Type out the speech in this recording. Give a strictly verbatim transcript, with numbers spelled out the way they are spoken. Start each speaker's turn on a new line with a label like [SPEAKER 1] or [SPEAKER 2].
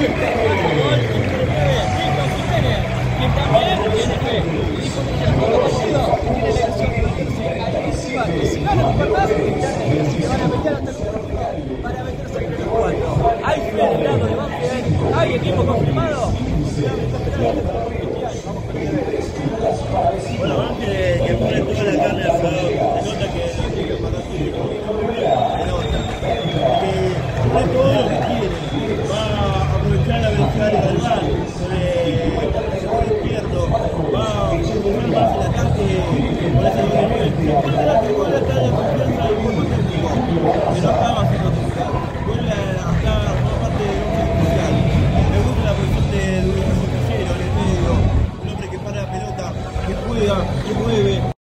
[SPEAKER 1] quien también tiene fe. Dijo que ya todo conocido, tiene la elección participativa y si gana un par más, se van a meter hasta el último para meterse entre los cuatro. Hay fe del lado de Banfield, hay equipo confirmado.